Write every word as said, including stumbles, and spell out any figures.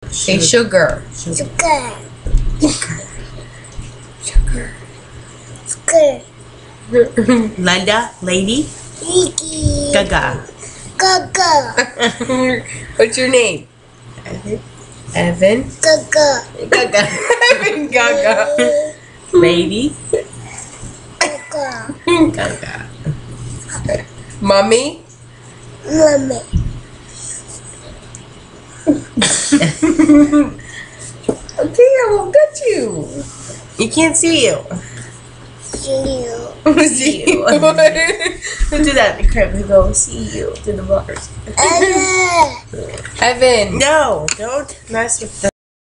Say sugar. Sugar. Sugar. Sugar. Linda, lady. Iggy. Gaga. Gaga. What's your name? Evan. Evan. Gaga. Gaga. Evan Gaga. Lady. Gaga. Gaga. Mommy. Mommy. Okay, I won't touch you. You can't see you. See you. See you. you. We'll do that in the crib. We go see you to the bars. Evan. Evan. No, don't mess with the